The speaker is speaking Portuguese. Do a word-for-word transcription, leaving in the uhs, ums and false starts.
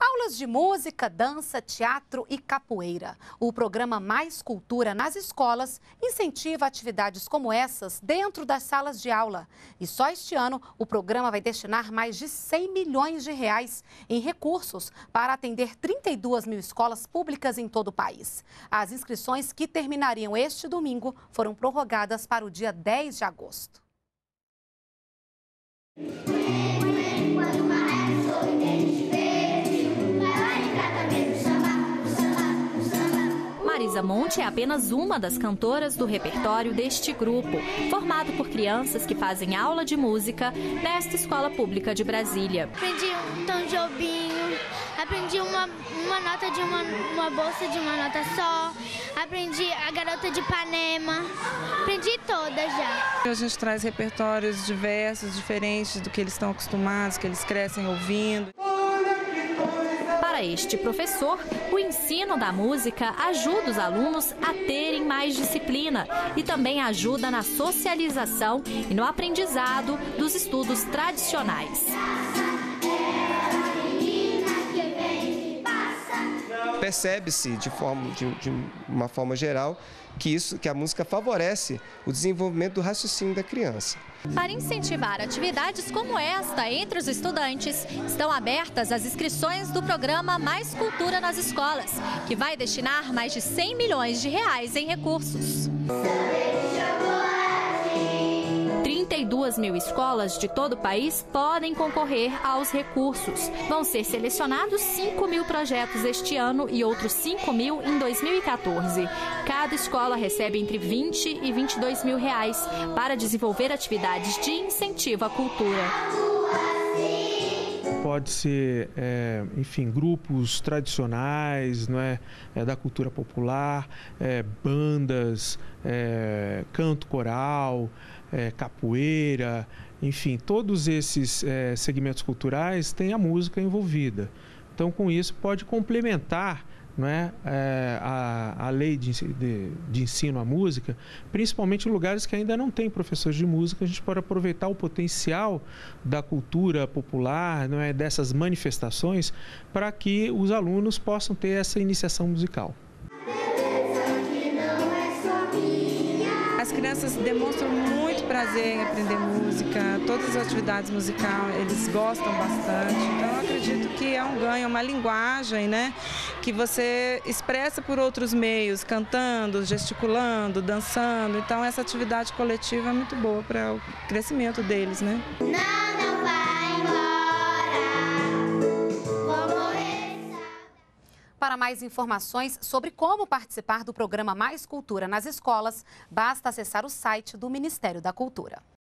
Aulas de música, dança, teatro e capoeira. O programa Mais Cultura nas escolas incentiva atividades como essas dentro das salas de aula. E só este ano o programa vai destinar mais de cem milhões de reais em recursos para atender trinta e duas mil escolas públicas em todo o país. As inscrições, que terminariam este domingo, foram prorrogadas para o dia dez de agosto. Marisa Monte é apenas uma das cantoras do repertório deste grupo, formado por crianças que fazem aula de música nesta escola pública de Brasília. Aprendi um Tom Jobim, aprendi uma, uma nota de uma, uma bolsa de uma nota só, aprendi a Garota de Ipanema, aprendi todas já. A gente traz repertórios diversos, diferentes do que eles estão acostumados, que eles crescem ouvindo. Para este professor, o ensino da música ajuda os alunos a terem mais disciplina e também ajuda na socialização e no aprendizado dos estudos tradicionais. Percebe-se de, forma, de, de uma forma geral que, isso, que a música favorece o desenvolvimento do raciocínio da criança. Para incentivar atividades como esta entre os estudantes, estão abertas as inscrições do programa Mais Cultura nas escolas, que vai destinar mais de cem milhões de reais em recursos. trinta e duas mil escolas de todo o país podem concorrer aos recursos. Vão ser selecionados cinco mil projetos este ano e outros cinco mil em dois mil e quatorze. Cada escola recebe entre vinte e vinte e dois mil reais para desenvolver atividades de incentivo à cultura. Pode ser, é, enfim, grupos tradicionais, não é, é, da cultura popular, é, bandas, é, canto coral, é, capoeira, enfim, todos esses é, segmentos culturais têm a música envolvida. Então, com isso, pode complementar, não é, é, a, a lei de, de, de ensino à música, principalmente em lugares que ainda não tem professores de música. A gente pode aproveitar o potencial da cultura popular, não é, dessas manifestações, para que os alunos possam ter essa iniciação musical. As crianças demonstram muito prazer em aprender música, todas as atividades musicais eles gostam bastante. Então eu acredito que é um ganho, uma linguagem, né, que você expressa por outros meios, cantando, gesticulando, dançando. Então essa atividade coletiva é muito boa para o crescimento deles, né? Não, não vai embora, vou morrer. Para mais informações sobre como participar do programa Mais Cultura nas escolas, basta acessar o site do Ministério da Cultura.